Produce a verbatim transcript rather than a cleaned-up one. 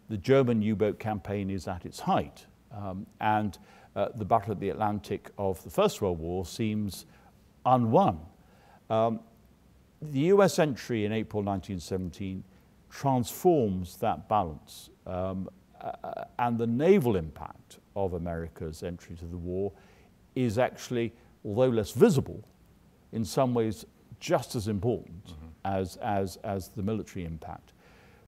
the German U-boat campaign is at its height, um, and uh, the Battle of the Atlantic of the First World War seems unwon. Um, the U S entry in April nineteen seventeen transforms that balance, um, uh, and the naval impact of America's entry to the war is actually, although less visible, in some ways just as important mm-hmm. as, as, as the military impact.